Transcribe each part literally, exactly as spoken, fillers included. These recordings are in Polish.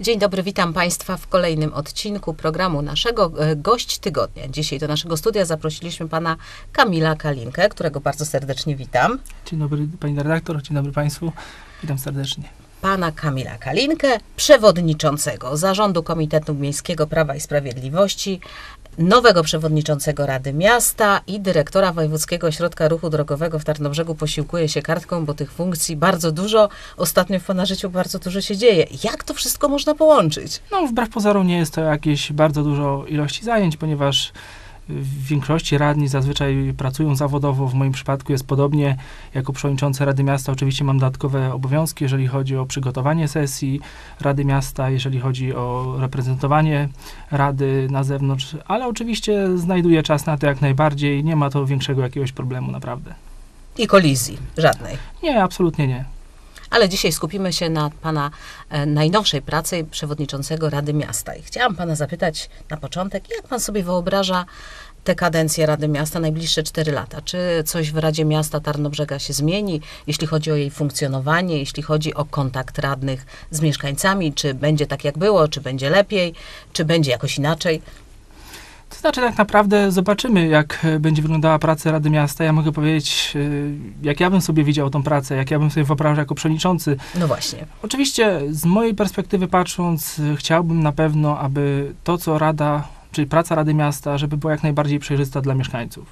Dzień dobry, witam Państwa w kolejnym odcinku programu naszego Gość Tygodnia. Dzisiaj do naszego studia zaprosiliśmy pana Kamila Kalinkę, którego bardzo serdecznie witam. Dzień dobry pani redaktor, dzień dobry Państwu, witam serdecznie. Pana Kamila Kalinkę, przewodniczącego Zarządu Komitetu Miejskiego Prawa i Sprawiedliwości, nowego przewodniczącego Rady Miasta i dyrektora Wojewódzkiego Ośrodka Ruchu Drogowego w Tarnobrzegu. Posiłkuję się kartką, bo tych funkcji bardzo dużo. Ostatnio w pana życiu bardzo dużo się dzieje. Jak to wszystko można połączyć? No, wbrew pozorom nie jest to jakieś bardzo dużo ilości zajęć, ponieważ w większości radni zazwyczaj pracują zawodowo. W moim przypadku jest podobnie. Jako przewodniczący Rady Miasta oczywiście mam dodatkowe obowiązki, jeżeli chodzi o przygotowanie sesji Rady Miasta, jeżeli chodzi o reprezentowanie Rady na zewnątrz, ale oczywiście znajduję czas na to jak najbardziej. Nie ma to większego jakiegoś problemu, naprawdę. I kolizji żadnej? Nie, absolutnie nie. Ale dzisiaj skupimy się na pana e, najnowszej pracy przewodniczącego Rady Miasta. I chciałam pana zapytać na początek, jak pan sobie wyobraża tę kadencję Rady Miasta, najbliższe cztery lata? Czy coś w Radzie Miasta Tarnobrzega się zmieni, jeśli chodzi o jej funkcjonowanie, jeśli chodzi o kontakt radnych z mieszkańcami? Czy będzie tak, jak było, czy będzie lepiej, czy będzie jakoś inaczej? To znaczy, tak naprawdę zobaczymy, jak będzie wyglądała praca Rady Miasta. Ja mogę powiedzieć, jak ja bym sobie widział tą pracę, jak ja bym sobie wyobrażał jako przewodniczący. No właśnie. Oczywiście, z mojej perspektywy patrząc, chciałbym na pewno, aby to, co Rada, czyli praca Rady Miasta, żeby była jak najbardziej przejrzysta dla mieszkańców.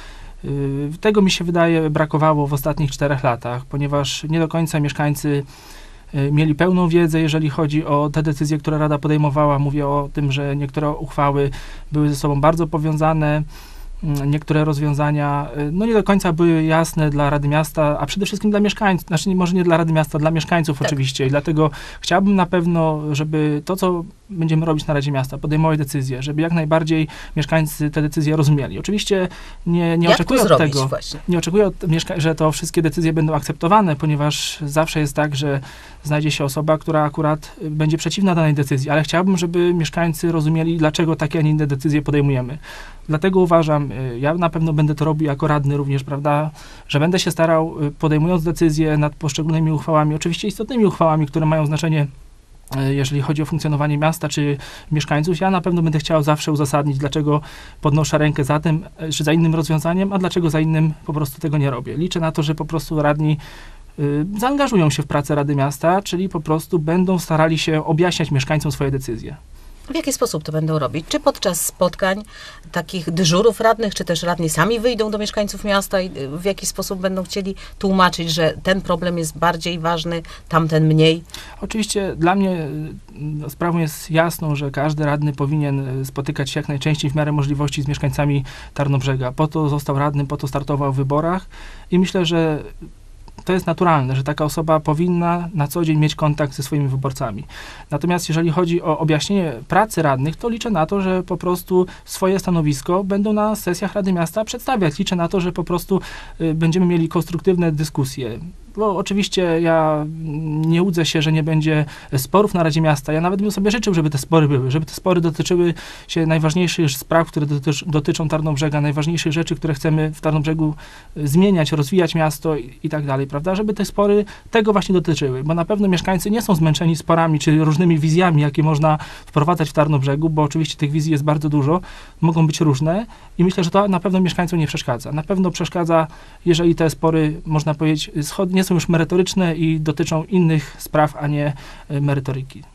Tego mi się wydaje brakowało w ostatnich czterech latach, ponieważ nie do końca mieszkańcy mieli pełną wiedzę, jeżeli chodzi o te decyzje, które Rada podejmowała. Mówię o tym, że niektóre uchwały były ze sobą bardzo powiązane, niektóre rozwiązania no nie do końca były jasne dla Rady Miasta, a przede wszystkim dla mieszkańców, znaczy może nie dla Rady Miasta, dla mieszkańców tak. Oczywiście. I dlatego chciałbym na pewno, żeby to, co będziemy robić na Radzie Miasta, podejmować decyzje, żeby jak najbardziej mieszkańcy te decyzje rozumieli. Oczywiście nie, nie oczekuję od tego, właśnie? nie oczekuję, od mieszka- że to wszystkie decyzje będą akceptowane, ponieważ zawsze jest tak, że znajdzie się osoba, która akurat będzie przeciwna danej decyzji, ale chciałbym, żeby mieszkańcy rozumieli, dlaczego takie, a nie inne decyzje podejmujemy. Dlatego uważam, ja na pewno będę to robił jako radny również, prawda, że będę się starał, podejmując decyzje nad poszczególnymi uchwałami, oczywiście istotnymi uchwałami, które mają znaczenie, jeżeli chodzi o funkcjonowanie miasta czy mieszkańców, ja na pewno będę chciał zawsze uzasadnić, dlaczego podnoszę rękę za tym, czy za innym rozwiązaniem, a dlaczego za innym po prostu tego nie robię. Liczę na to, że po prostu radni y, zaangażują się w pracę Rady Miasta, czyli po prostu będą starali się objaśniać mieszkańcom swoje decyzje. W jaki sposób to będą robić? Czy podczas spotkań, takich dyżurów radnych, czy też radni sami wyjdą do mieszkańców miasta i w jaki sposób będą chcieli tłumaczyć, że ten problem jest bardziej ważny, tamten mniej? Oczywiście dla mnie no, sprawą jest jasną, że każdy radny powinien spotykać się jak najczęściej w miarę możliwości z mieszkańcami Tarnobrzega. Po to został radnym, po to startował w wyborach i myślę, że to jest naturalne, że taka osoba powinna na co dzień mieć kontakt ze swoimi wyborcami. Natomiast jeżeli chodzi o objaśnienie pracy radnych, to liczę na to, że po prostu swoje stanowisko będą na sesjach Rady Miasta przedstawiać. Liczę na to, że po prostu y, będziemy mieli konstruktywne dyskusje. Bo oczywiście ja nie łudzę się, że nie będzie sporów na Radzie Miasta. Ja nawet bym sobie życzył, żeby te spory były, żeby te spory dotyczyły się najważniejszych spraw, które dotycz, dotyczą Tarnobrzega, najważniejszych rzeczy, które chcemy w Tarnobrzegu zmieniać, rozwijać miasto i, i tak dalej, prawda? Żeby te spory tego właśnie dotyczyły, bo na pewno mieszkańcy nie są zmęczeni sporami czy różnymi wizjami, jakie można wprowadzać w Tarnobrzegu, bo oczywiście tych wizji jest bardzo dużo, mogą być różne i myślę, że to na pewno mieszkańcom nie przeszkadza. Na pewno przeszkadza, jeżeli te spory, można powiedzieć, schodnie są już merytoryczne i dotyczą innych spraw, a nie merytoryki.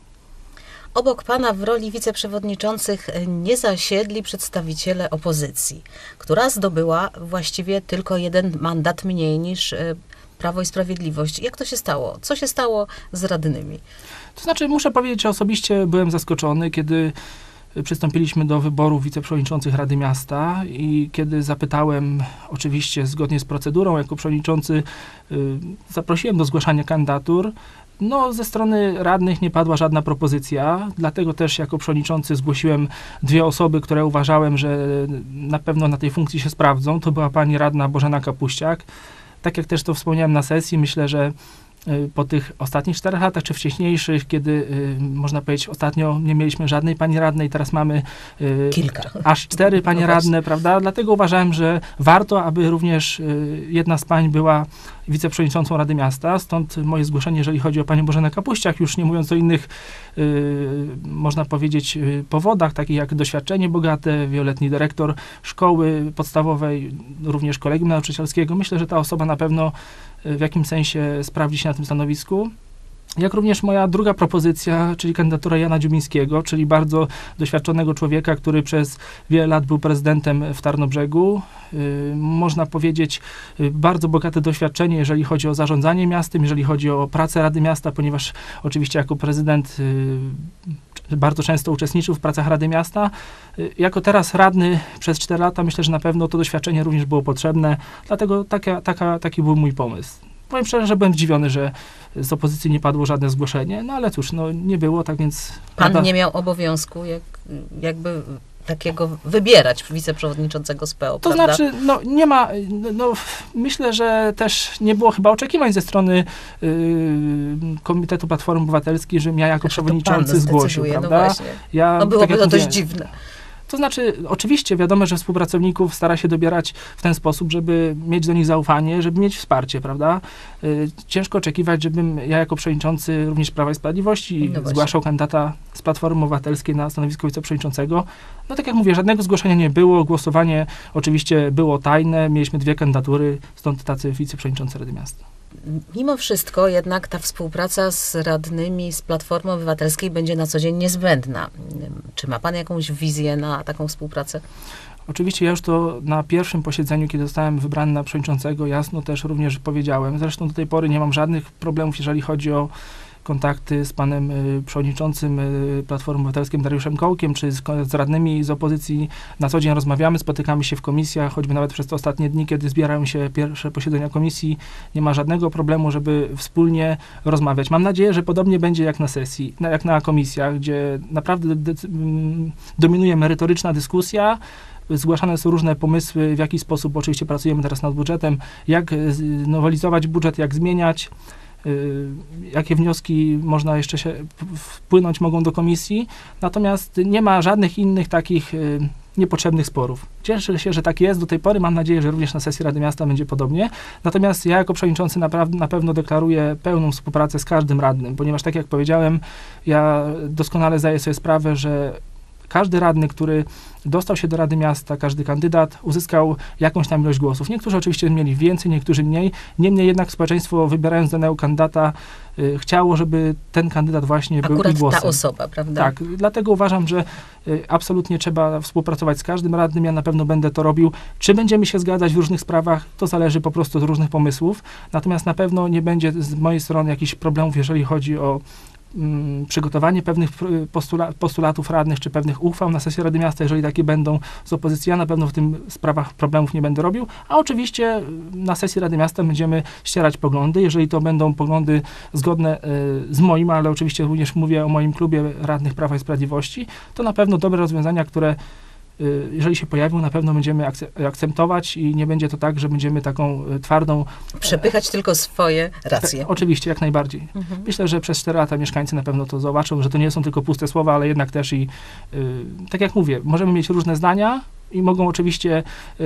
Obok pana w roli wiceprzewodniczących nie zasiedli przedstawiciele opozycji, która zdobyła właściwie tylko jeden mandat mniej niż Prawo i Sprawiedliwość. Jak to się stało? Co się stało z radnymi? To znaczy, muszę powiedzieć, że osobiście byłem zaskoczony, kiedy przystąpiliśmy do wyborów wiceprzewodniczących Rady Miasta i kiedy zapytałem, oczywiście zgodnie z procedurą, jako przewodniczący y, zaprosiłem do zgłaszania kandydatur, no ze strony radnych nie padła żadna propozycja, dlatego też jako przewodniczący zgłosiłem dwie osoby, które uważałem, że na pewno na tej funkcji się sprawdzą. To była pani radna Bożena Kapuściak. Tak jak też to wspomniałem na sesji, myślę, że po tych ostatnich czterech latach, czy wcześniejszych, kiedy y, można powiedzieć, ostatnio nie mieliśmy żadnej pani radnej, teraz mamy y, kilka. Aż cztery panie no radne, prawda? Dlatego uważałem, że warto, aby również y, jedna z pań była wiceprzewodniczącą Rady Miasta, stąd moje zgłoszenie, jeżeli chodzi o panią Bożenę Kapuściak, już nie mówiąc o innych, y, można powiedzieć, y, powodach, takich jak doświadczenie bogate, wieloletni dyrektor szkoły podstawowej, również kolegium nauczycielskiego. Myślę, że ta osoba na pewno y, w jakimś sensie sprawdzi się na tym stanowisku. Jak również moja druga propozycja, czyli kandydatura Jana Dziubińskiego, czyli bardzo doświadczonego człowieka, który przez wiele lat był prezydentem w Tarnobrzegu. Yy, można powiedzieć, yy, bardzo bogate doświadczenie, jeżeli chodzi o zarządzanie miastem, jeżeli chodzi o pracę Rady Miasta, ponieważ oczywiście jako prezydent yy, bardzo często uczestniczył w pracach Rady Miasta. Yy, jako teraz radny przez cztery lata myślę, że na pewno to doświadczenie również było potrzebne, dlatego taka, taka, taki był mój pomysł. Powiem szczerze, że byłem zdziwiony, że z opozycji nie padło żadne zgłoszenie, no ale cóż, no nie było, tak więc... Pan Rada... nie miał obowiązku jak, jakby takiego wybierać wiceprzewodniczącego z P O, To prawda? znaczy, no nie ma, no myślę, że też nie było chyba oczekiwań ze strony y, Komitetu Platformy Obywatelskiej, żebym ja jako Znaczy, przewodniczący zgłosił, no prawda? właśnie. Ja, No byłoby tak to jak dość mówię, dziwne. To znaczy, oczywiście wiadomo, że współpracowników stara się dobierać w ten sposób, żeby mieć do nich zaufanie, żeby mieć wsparcie, prawda? Y, ciężko oczekiwać, żebym ja jako przewodniczący również Prawa i Sprawiedliwości No zgłaszał kandydata z Platformy Obywatelskiej na stanowisko wiceprzewodniczącego. No tak jak mówię, żadnego zgłoszenia nie było, głosowanie oczywiście było tajne, mieliśmy dwie kandydatury, stąd tacy wiceprzewodniczący Rady Miasta. Mimo wszystko jednak ta współpraca z radnymi z Platformy Obywatelskiej będzie na co dzień niezbędna. Czy ma pan jakąś wizję na taką współpracę? Oczywiście ja już to na pierwszym posiedzeniu, kiedy zostałem wybrany na przewodniczącego, jasno też również powiedziałem. Zresztą do tej pory nie mam żadnych problemów, jeżeli chodzi o kontakty z panem y, przewodniczącym y, Platformy Obywatelskiej Dariuszem Kołkiem, czy z, z radnymi z opozycji. Na co dzień rozmawiamy, spotykamy się w komisjach, choćby nawet przez te ostatnie dni, kiedy zbierają się pierwsze posiedzenia komisji. Nie ma żadnego problemu, żeby wspólnie rozmawiać. Mam nadzieję, że podobnie będzie jak na sesji, na, jak na komisjach, gdzie naprawdę decy- m, dominuje merytoryczna dyskusja. Zgłaszane są różne pomysły, w jaki sposób oczywiście pracujemy teraz nad budżetem, jak nowelizować budżet, jak zmieniać. Y, jakie wnioski można jeszcze się wpłynąć mogą do komisji, natomiast nie ma żadnych innych takich y, niepotrzebnych sporów. Cieszę się, że tak jest do tej pory, mam nadzieję, że również na sesji Rady Miasta będzie podobnie, natomiast ja jako przewodniczący naprawdę, na pewno deklaruję pełną współpracę z każdym radnym, ponieważ tak jak powiedziałem, ja doskonale zdaję sobie sprawę, że każdy radny, który dostał się do Rady Miasta, każdy kandydat uzyskał jakąś tam ilość głosów. Niektórzy oczywiście mieli więcej, niektórzy mniej. Niemniej jednak społeczeństwo, wybierając danego kandydata, y, chciało, żeby ten kandydat właśnie był Akurat ich głosem. ta osoba, prawda? Tak, dlatego uważam, że y, absolutnie trzeba współpracować z każdym radnym. Ja na pewno będę to robił. Czy będziemy się zgadzać w różnych sprawach, to zależy po prostu od różnych pomysłów. Natomiast na pewno nie będzie z mojej strony jakichś problemów, jeżeli chodzi o Mm, przygotowanie pewnych postula- postulatów radnych, czy pewnych uchwał na sesję Rady Miasta, jeżeli takie będą z opozycji. Ja na pewno w tym sprawach problemów nie będę robił, a oczywiście na sesji Rady Miasta będziemy ścierać poglądy, jeżeli to będą poglądy zgodne y, z moim, ale oczywiście również mówię o moim klubie radnych Prawa i Sprawiedliwości, to na pewno dobre rozwiązania, które jeżeli się pojawią, na pewno będziemy akce- akcentować i nie będzie to tak, że będziemy taką y, twardą... Przepychać tylko swoje racje. Te, oczywiście, jak najbardziej. Mhm. Myślę, że przez cztery lata mieszkańcy na pewno to zobaczą, że to nie są tylko puste słowa, ale jednak też i, y, tak jak mówię, możemy mieć różne zdania i mogą oczywiście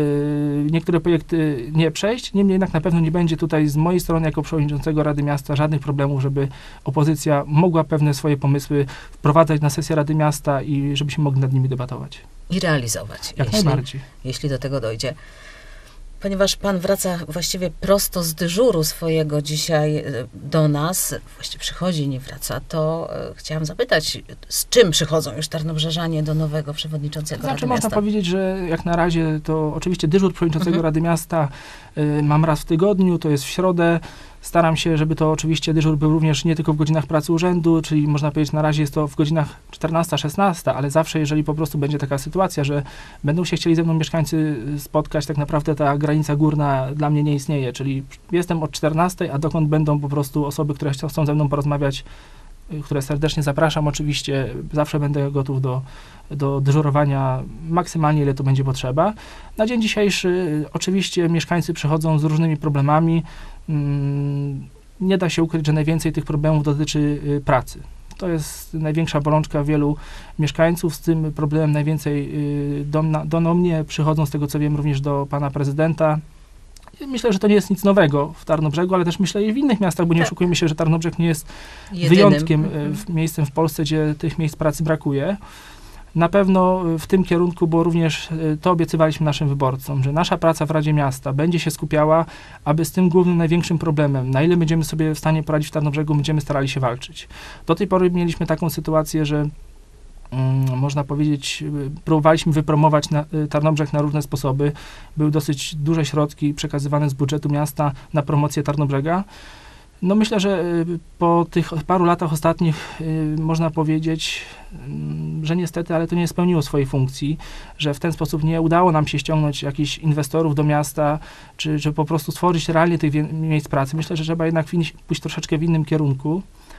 y, niektóre projekty nie przejść, niemniej jednak na pewno nie będzie tutaj z mojej strony jako przewodniczącego Rady Miasta żadnych problemów, żeby opozycja mogła pewne swoje pomysły wprowadzać na sesję Rady Miasta i żebyśmy mogli nad nimi debatować. I realizować, Jak jeśli, najbardziej. jeśli do tego dojdzie. Ponieważ pan wraca właściwie prosto z dyżuru swojego dzisiaj do nas, właściwie przychodzi, nie wraca, to e, chciałam zapytać, z czym przychodzą już tarnobrzeżanie do nowego przewodniczącego Znaczy Rady można Miasta? powiedzieć, że jak na razie to oczywiście dyżur przewodniczącego Mhm. Rady Miasta y, mam raz w tygodniu, to jest w środę. Staram się, żeby to oczywiście dyżur był również nie tylko w godzinach pracy urzędu, czyli można powiedzieć na razie jest to w godzinach czternasta szesnasta, ale zawsze jeżeli po prostu będzie taka sytuacja, że będą się chcieli ze mną mieszkańcy spotkać, tak naprawdę ta granica górna dla mnie nie istnieje, czyli jestem od czternastej, a dokąd będą po prostu osoby, które chcą ze mną porozmawiać, które serdecznie zapraszam oczywiście, zawsze będę gotów do, do dyżurowania maksymalnie ile to będzie potrzeba. Na dzień dzisiejszy oczywiście mieszkańcy przychodzą z różnymi problemami. nie da się ukryć, że najwięcej tych problemów dotyczy y, pracy. To jest największa bolączka wielu mieszkańców. Z tym problemem najwięcej y, do, na, do mnie przychodzą, z tego co wiem, również do pana prezydenta. Myślę, że to nie jest nic nowego w Tarnobrzegu, ale też myślę i w innych miastach, bo nie tak. oszukujmy się, że Tarnobrzeg nie jest Jedynym. wyjątkiem, Mhm. w, miejscem w Polsce, gdzie tych miejsc pracy brakuje. Na pewno w tym kierunku, bo również to obiecywaliśmy naszym wyborcom, że nasza praca w Radzie Miasta będzie się skupiała, aby z tym głównym, największym problemem, na ile będziemy sobie w stanie poradzić w Tarnobrzegu, będziemy starali się walczyć. Do tej pory mieliśmy taką sytuację, że mm, można powiedzieć, próbowaliśmy wypromować na, Tarnobrzeg na różne sposoby. Były dosyć duże środki przekazywane z budżetu miasta na promocję Tarnobrzega. No myślę, że po tych paru latach ostatnich y, można powiedzieć, y, że niestety, ale to nie spełniło swojej funkcji, że w ten sposób nie udało nam się ściągnąć jakichś inwestorów do miasta, czy, czy po prostu stworzyć realnie tych wie- miejsc pracy. Myślę, że trzeba jednak w- pójść troszeczkę w innym kierunku.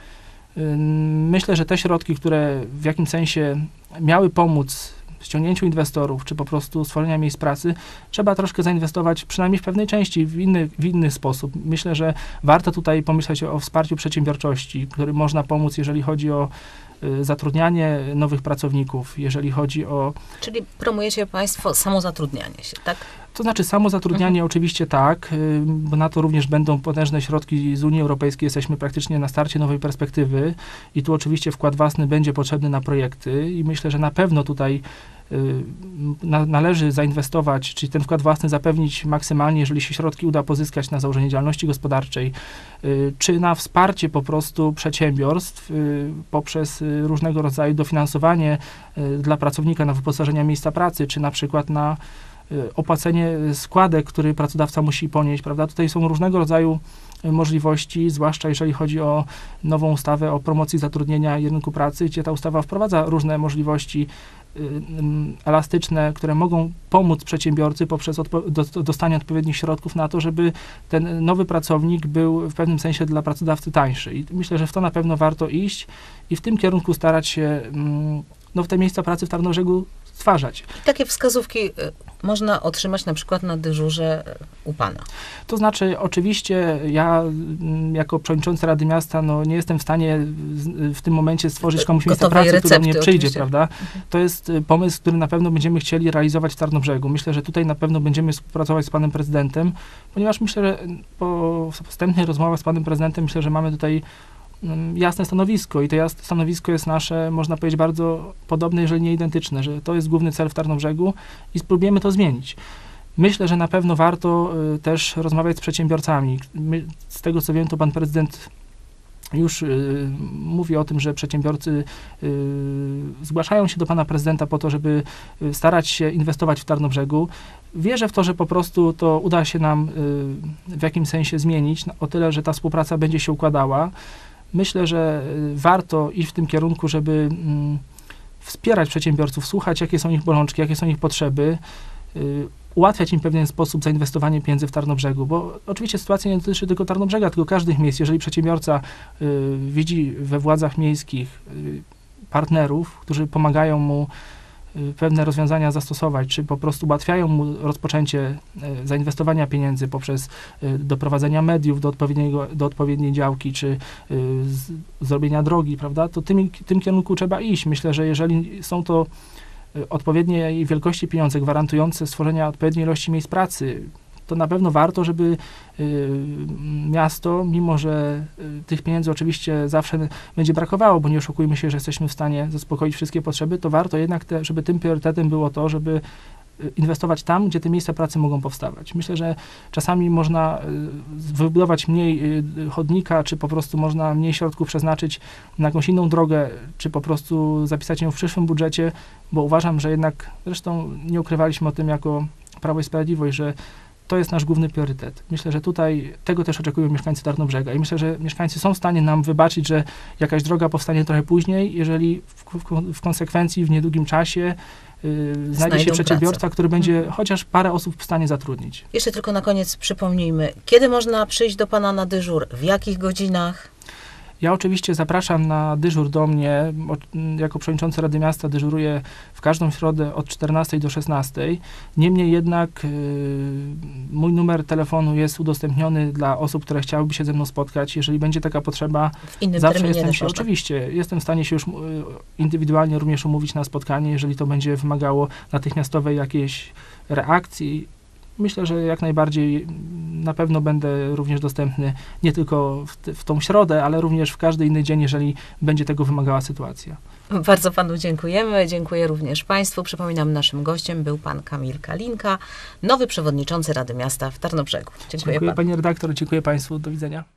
Y, myślę, że te środki, które w jakimś sensie miały pomóc ściągnięciu inwestorów, czy po prostu stworzenia miejsc pracy, trzeba troszkę zainwestować, przynajmniej w pewnej części, w inny, w inny sposób. Myślę, że warto tutaj pomyśleć o, o wsparciu przedsiębiorczości, którym można pomóc, jeżeli chodzi o y, zatrudnianie nowych pracowników, jeżeli chodzi o... Czyli promujecie państwo samozatrudnianie się, tak? To znaczy samozatrudnianie Mhm. oczywiście tak, y, bo na to również będą potężne środki z Unii Europejskiej. Jesteśmy praktycznie na starcie nowej perspektywy i tu oczywiście wkład własny będzie potrzebny na projekty i myślę, że na pewno tutaj y, na, należy zainwestować, czyli ten wkład własny zapewnić maksymalnie, jeżeli się środki uda pozyskać na założenie działalności gospodarczej, y, czy na wsparcie po prostu przedsiębiorstw y, poprzez y, różnego rodzaju dofinansowanie y, dla pracownika na wyposażenie miejsca pracy, czy na przykład na opłacenie składek, który pracodawca musi ponieść, prawda? Tutaj są różnego rodzaju możliwości, zwłaszcza jeżeli chodzi o nową ustawę o promocji zatrudnienia i rynku pracy, gdzie ta ustawa wprowadza różne możliwości y, y, elastyczne, które mogą pomóc przedsiębiorcy poprzez odpo- do, dostanie odpowiednich środków na to, żeby ten nowy pracownik był w pewnym sensie dla pracodawcy tańszy. I myślę, że w to na pewno warto iść i w tym kierunku starać się mm, no, w te miejsca pracy w Tarnobrzegu stwarzać. Takie wskazówki y, można otrzymać na przykład na dyżurze u pana. To znaczy, oczywiście ja mm, jako przewodniczący Rady Miasta no, nie jestem w stanie z, w tym momencie stworzyć komuś miejsca Gotowej pracy, które recepty, mnie przyjdzie, oczywiście. prawda? To jest y, pomysł, który na pewno będziemy chcieli realizować w Tarnobrzegu. Myślę, że tutaj na pewno będziemy współpracować z panem prezydentem, ponieważ myślę, że po wstępnej rozmowie z panem prezydentem myślę, że mamy tutaj jasne stanowisko i to jasne stanowisko jest nasze, można powiedzieć, bardzo podobne, jeżeli nie identyczne, że to jest główny cel w Tarnobrzegu i spróbujemy to zmienić. Myślę, że na pewno warto y, też rozmawiać z przedsiębiorcami. My, z tego co wiem, to pan prezydent już y, mówi o tym, że przedsiębiorcy y, zgłaszają się do pana prezydenta po to, żeby y, starać się inwestować w Tarnobrzegu. Wierzę w to, że po prostu to uda się nam y, w jakimś sensie zmienić, o tyle, że ta współpraca będzie się układała. Myślę, że y, warto iść w tym kierunku, żeby y, wspierać przedsiębiorców, słuchać, jakie są ich bolączki, jakie są ich potrzeby, y, ułatwiać im w pewien sposób zainwestowanie pieniędzy w Tarnobrzegu, bo oczywiście sytuacja nie dotyczy tylko Tarnobrzega, tylko każdych miejsc. Jeżeli przedsiębiorca y, widzi we władzach miejskich y, partnerów, którzy pomagają mu y, pewne rozwiązania zastosować, czy po prostu ułatwiają mu rozpoczęcie y, zainwestowania pieniędzy poprzez y, doprowadzenia mediów do, odpowiedniego, do odpowiedniej działki, czy y, z, zrobienia drogi, prawda, to tym, tym kierunku trzeba iść. Myślę, że jeżeli są to odpowiedniej wielkości pieniądze gwarantujące stworzenia odpowiedniej ilości miejsc pracy, to na pewno warto, żeby y, miasto, mimo że y, tych pieniędzy oczywiście zawsze będzie brakowało, bo nie oszukujmy się, że jesteśmy w stanie zaspokoić wszystkie potrzeby, to warto jednak, te, żeby tym priorytetem było to, żeby inwestować tam, gdzie te miejsca pracy mogą powstawać. Myślę, że czasami można wybudować mniej chodnika, czy po prostu można mniej środków przeznaczyć na jakąś inną drogę, czy po prostu zapisać ją w przyszłym budżecie, bo uważam, że jednak, zresztą nie ukrywaliśmy o tym jako Prawo i Sprawiedliwość, że to jest nasz główny priorytet. Myślę, że tutaj tego też oczekują mieszkańcy Tarnobrzega i myślę, że mieszkańcy są w stanie nam wybaczyć, że jakaś droga powstanie trochę później, jeżeli w, w, w konsekwencji w niedługim czasie yy, znajdzie się przedsiębiorca, pracę. który będzie hmm. chociaż parę osób w stanie zatrudnić. Jeszcze tylko na koniec przypomnijmy, kiedy można przyjść do pana na dyżur, w jakich godzinach? Ja oczywiście zapraszam na dyżur do mnie. Jako przewodniczący Rady Miasta dyżuruję w każdą środę od czternastej do szesnastej. Niemniej jednak yy, mój numer telefonu jest udostępniony dla osób, które chciałyby się ze mną spotkać. Jeżeli będzie taka potrzeba, W innym zawsze terminie jestem też się, można. oczywiście, jestem w stanie się już yy, indywidualnie również umówić na spotkanie, jeżeli to będzie wymagało natychmiastowej jakiejś reakcji. Myślę, że jak najbardziej na pewno będę również dostępny nie tylko w, t- w tą środę, ale również w każdy inny dzień, jeżeli będzie tego wymagała sytuacja. Bardzo panu dziękujemy. Dziękuję również państwu. Przypominam, naszym gościem był pan Kamil Kalinka, nowy przewodniczący Rady Miasta w Tarnobrzegu. Dziękuję, Dziękuję panu. pani redaktor, dziękuję państwu. Do widzenia.